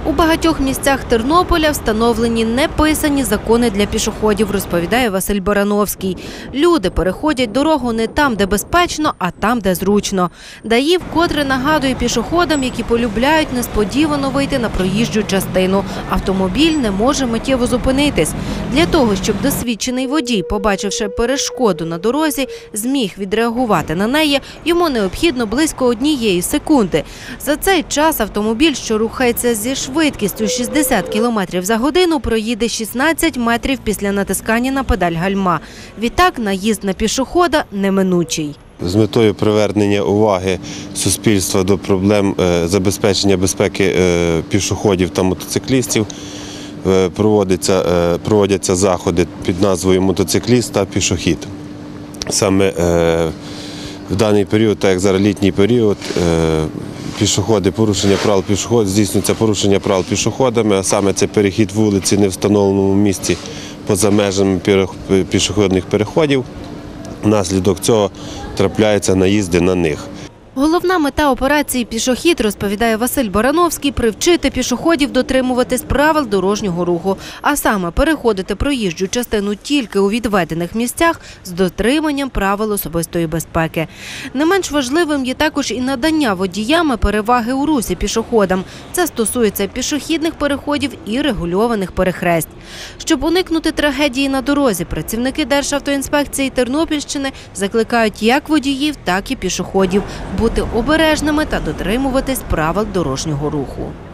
У багатьох місцях Тернополя встановлені неписані закони для пішоходів, розповідає Василь Барановський. Люди переходять дорогу не там, де безпечно, а там, де зручно. ДАІ вкотре нагадує пішоходам, які полюбляють несподівано вийти на проїжджу частину. Автомобіль не може миттєво зупинитись. Для того, щоб досвідчений водій, побачивши перешкоду на дорозі, зміг відреагувати на неї, йому необхідно близько 1 секунди. За цей час автомобіль, що рухається зі швидкістю 60 км за годину, проїде 16 метрів після натискання на педаль гальма. Відтак наїзд на пішохода неминучий. З метою привернення уваги суспільства до проблем забезпечення безпеки пішоходів та мотоциклістів проводяться заходи під назвою «Мотоцикліст та пішохід». Саме в даний період, так як зараз літній період, порушення правил пішоходів, здійснюється порушення правил пішоходами, а саме це перехід вулиці не в встановленому місці поза межами пішохідних переходів. Внаслідок цього трапляються наїзди на них. Головна мета операції «Пішохід», розповідає Василь Барановський, привчити пішоходів дотримуватись правил дорожнього руху, а саме переходити проїжджу частину тільки у відведених місцях з дотриманням правил особистої безпеки. Не менш важливим є також і надання водіями переваги у русі пішоходам. Це стосується пішохідних переходів і регульованих перехресть. Щоб уникнути трагедії на дорозі, працівники Державтоінспекції Тернопільщини закликають як водіїв, так і пішоходів бути обережними та дотримуватись правил дорожнього руху.